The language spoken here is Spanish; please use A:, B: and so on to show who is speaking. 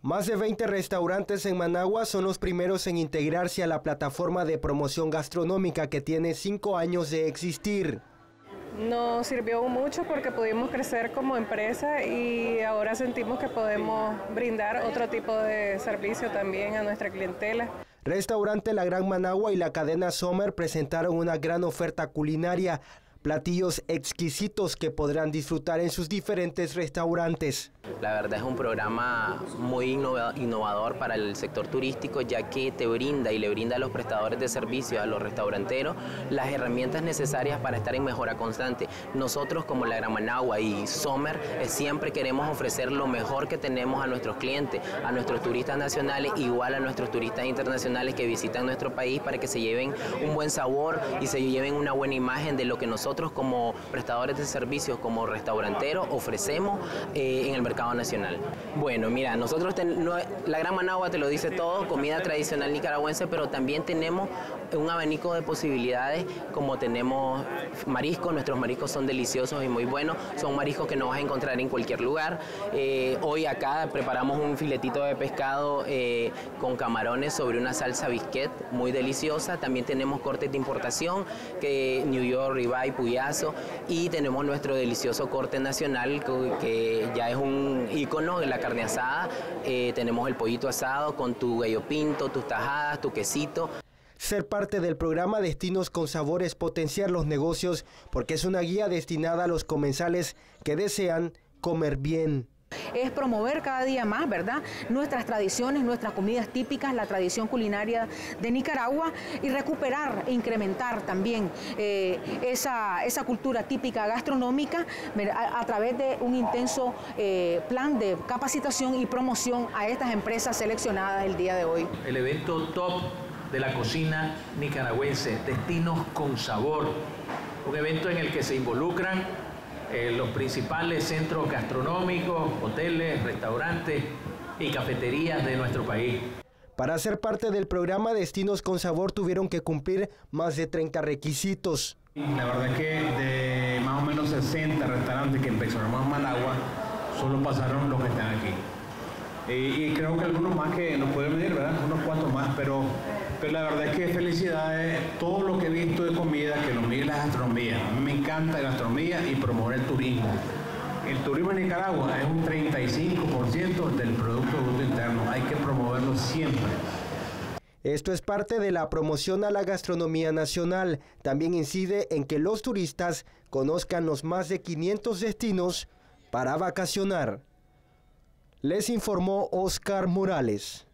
A: Más de 20 restaurantes en Managua son los primeros en integrarse a la plataforma de promoción gastronómica que tiene 5 años de existir.
B: Nos sirvió mucho porque pudimos crecer como empresa y ahora sentimos que podemos brindar otro tipo de servicio también a nuestra clientela.
A: Restaurante La Gran Managua y la cadena Sommer presentaron una gran oferta culinaria, platillos exquisitos que podrán disfrutar en sus diferentes restaurantes.
C: La verdad es un programa muy innovador para el sector turístico, ya que te brinda y le brinda a los prestadores de servicios, a los restauranteros, las herramientas necesarias para estar en mejora constante. Nosotros como La Gran Managua y Sommer siempre queremos ofrecer lo mejor que tenemos a nuestros clientes, a nuestros turistas nacionales, igual a nuestros turistas internacionales que visitan nuestro país, para que se lleven un buen sabor y se lleven una buena imagen de lo que nosotros como prestadores de servicios, como restauranteros, ofrecemos en el mercado nacional. Bueno, mira, nosotros La Gran Managua te lo dice todo, comida tradicional nicaragüense, pero también tenemos un abanico de posibilidades, como tenemos mariscos. Nuestros mariscos son deliciosos y muy buenos, son mariscos que no vas a encontrar en cualquier lugar. Hoy acá preparamos un filetito de pescado con camarones sobre una salsa bisquet muy deliciosa. También tenemos cortes de importación, que New York, ribeye, puyazo, y tenemos nuestro delicioso corte nacional, que ya es un ícono de la carne asada. Tenemos el pollito asado con tu gallo pinto, tus tajadas, tu quesito.
A: Ser parte del programa Destinos con Sabor es potenciar los negocios, porque es una guía destinada a los comensales que desean comer bien.
D: Es promover cada día más, ¿verdad?, nuestras tradiciones, nuestras comidas típicas, la tradición culinaria de Nicaragua, y recuperar e incrementar también esa cultura típica gastronómica a través de un intenso plan de capacitación y promoción a estas empresas seleccionadas el día de hoy.
E: El evento top de la cocina nicaragüense, Destinos con Sabor, un evento en el que se involucran los principales centros gastronómicos, hoteles, restaurantes y cafeterías de nuestro país.
A: Para ser parte del programa Destinos con Sabor tuvieron que cumplir más de 30 requisitos.
F: La verdad es que de más o menos 60 restaurantes que empezamos en Managua, solo pasaron los que están aquí. Y creo que algunos más que nos pueden venir, ¿verdad? Unos cuantos más, pero la verdad es que felicidades, todo lo que he visto de comida, que lo mire la gastronomía. A mí me encanta la gastronomía y promover el turismo. El turismo en Nicaragua es un 35% del Producto Bruto Interno, hay que promoverlo siempre.
A: Esto es parte de la promoción a la gastronomía nacional. También incide en que los turistas conozcan los más de 500 destinos para vacacionar. Les informó Oscar Morales.